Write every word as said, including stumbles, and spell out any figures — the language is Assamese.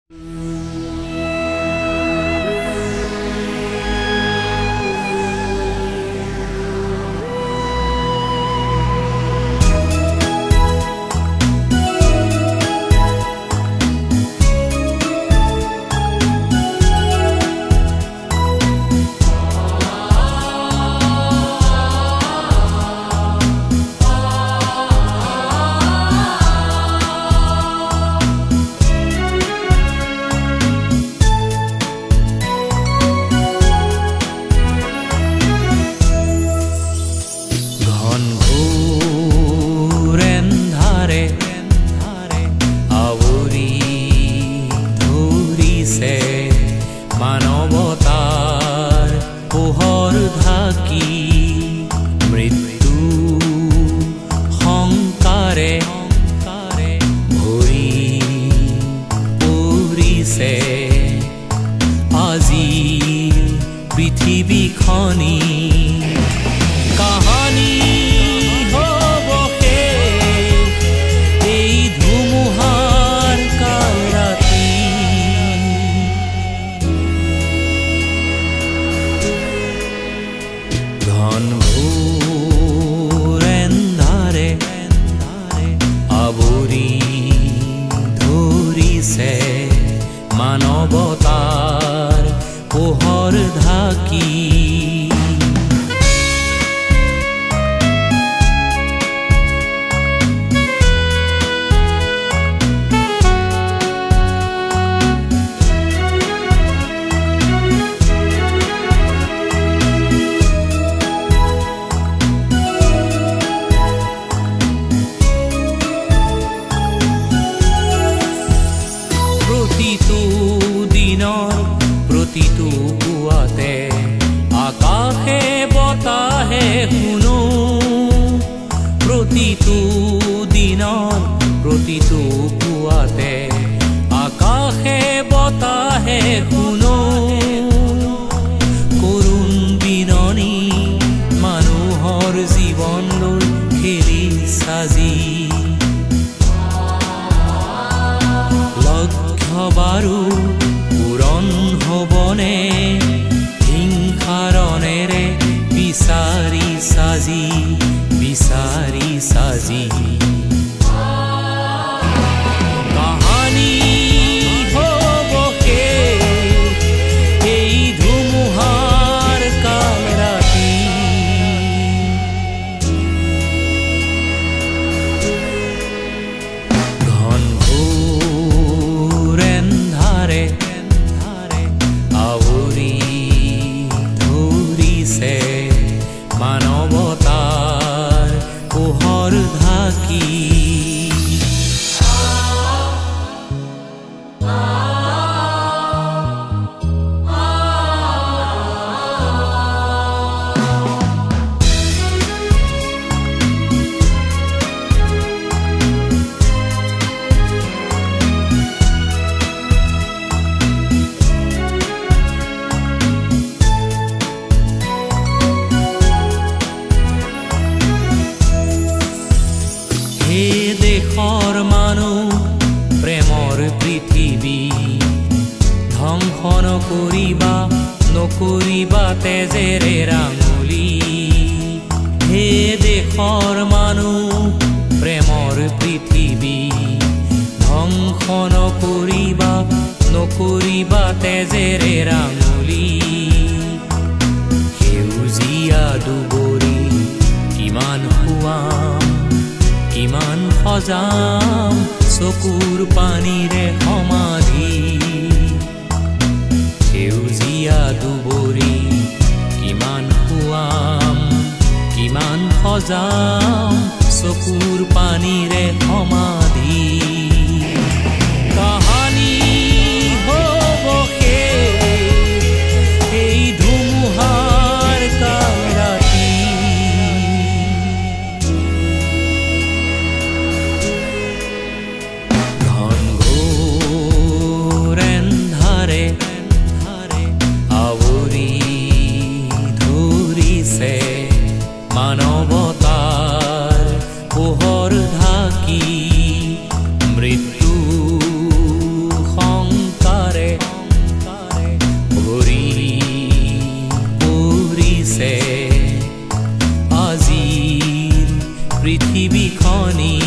মানৱতাৰ পোহৰ ঢাকি মৃত্যু সংকাৰে ভৰি পৰিছে আজি পৃথিৱীখনি কাহানি ঘনঘোৰ এন্ধাৰে আৱৰি ধৰিছে মানৱতাৰ পোহৰ ঢাকি প্ৰতিটো দিনৰ প্ৰতিটো পুৱাতে আকাশে বতাহে শুনো প্ৰতিটো দিনৰ প্ৰতিটো পুৱাতে আকাশে বতাহে শুনো কৰুণ বিননি মানুহৰ জীৱনলৈ খেলি সাজি বাৰু পূৰণ হ'বনে হিংসাৰণেৰে বিচাৰি সাজি বিচাৰি সাজি কাহানি হ'ব শেষ এই ধুমুহাৰ কাল ৰাতি ঘনঘোৰ এন্ধাৰে আৱৰি ধৰিছে মানৱতাৰ পোহৰ ঢাকি হে দেশৰ মানুহ প্ৰেমৰ পৃথিৱী ধ্বংস নকৰিবা নকৰিবা তেজেৰে ৰাঙলী হে দেশৰ মানুহ প্ৰেমৰ পৃথিৱী ধ্বংস নকৰিবা নকৰিবা তেজেৰে ৰাঙলী সেউজীয়া দুবৰি কিমান শুৱাম কিমান সজাম চকুৰ পানীৰে সমাধি সেউজীয়া দুবৰি কিমান শুৱাম কিমান সজাম চকুৰ পানীৰে সমাধি কাহানি হ'ব শেষ এই ধুমুহাৰ কাল ৰাতি ঘনঘোৰ এন্ধাৰে আৱৰি ধৰিছে মানৱতাৰ পোহৰ ঢাকি মৃত্যু সংক মণি